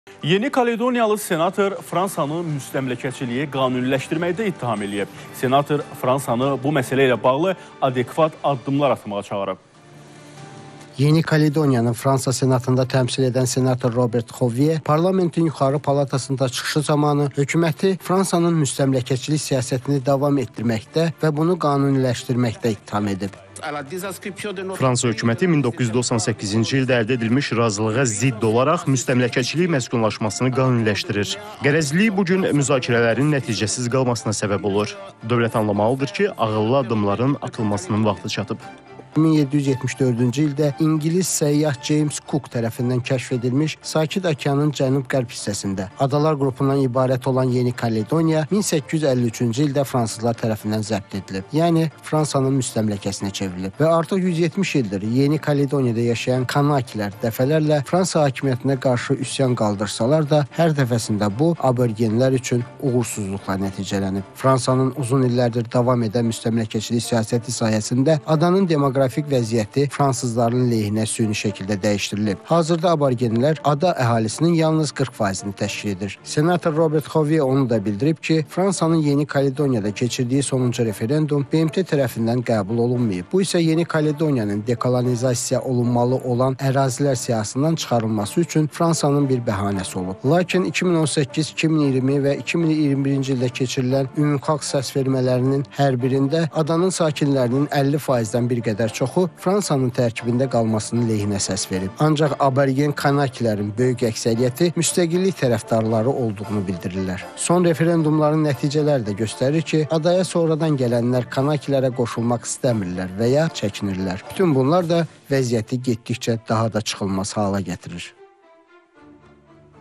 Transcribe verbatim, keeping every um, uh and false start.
Yeni Kaledoniyalı senator Fransanı müstəmləkəçiliyi qanuniləşdirməkdə ittiham edib. Senator Fransanı bu məsələ ilə bağlı adekvat addımlar atmağa çağırıb. Yeni Kaledoniyanın Fransa senatında təmsil edən senator Robert Xovye parlamentin yuxarı palatasında çıxışı zamanı hökuməti Fransanın müstəmləkəçilik siyasətini davam etdirməkdə və bunu qanuniləşdirməkdə ittiham edib. Fransa hökuməti min doqquz yüz doxsan səkkizinci ildə əldə edilmiş razılığa zidd olaraq müstəmləkəçilik məskunlaşmasını qanuniləşdirir. Qərəzlilik bugün müzakirələrin nəticəsiz qalmasına səbəb olur. Dövlət anlamalıdır ki, ağıllı addımların atılmasının vaxtı çatıb. min yeddi yüz yetmiş dördüncü ildə İngilis səyyah James Cook tərəfindən kəşf edilmiş Sakit Okeanın cənub-qərb hissəsində adalar qrupundan ibarət olan Yeni Kaledoniya min səkkiz yüz əlli üçüncü ildə fransızlar tərəfindən zəbt edilib. Yəni Fransanın müstəmləkəsinə çevrilib və artıq yüz yetmiş ildir Yeni Kaledoniyada yaşayan Kanakilər dəfələrlə Fransa hakimiyyətinə qarşı üsyan qaldırsalar da hər dəfəsində bu aborgenlər üçün uğursuzluqla nəticələnib. Fransanın uzun illərdir davam edən müstəmləkəçilik siyasəti sayəsində adanın demoqratik Demoqrafik vəziyyəti fransızların lehinə süni şəkildə dəyişdirilib. Hazırda aborgenlər ada əhalisinin yalnız qırx faizini təşkil edir. Senator Robert Xovye onu da bildirib ki, Fransanın Yeni Kaledoniyada keçirdiyi sonuncu referendum B M T tərəfindən qəbul olunmayıb. Bu isə Yeni Kaledoniyanın dekolonizasiya olunmalı olan ərazilər siyasından çıxarılması üçün Fransanın bir bəhanəsi olub. Lakin iki min on səkkiz, iki min iyirmi və iki min iyirmi birinci ildə keçirilən ümumxalq səs vermələrinin hər birində adanın sakinlərinin əlli faizdən bir qədər çoxu Fransanın tərkibində qalmasının lehinə səs verib. Ancaq aborgen Kanakilərin böyük əksəriyyəti müstəqillik tərəfdarları olduğunu bildirirlər. Son referendumların nəticələri də göstərir ki, adaya sonradan gələnlər Kanakilərə qoşulmaq istəmirlər və ya çəkinirlər. Bütün bunlar da vəziyyəti getdikcə daha da çıxılmaz hala gətirir.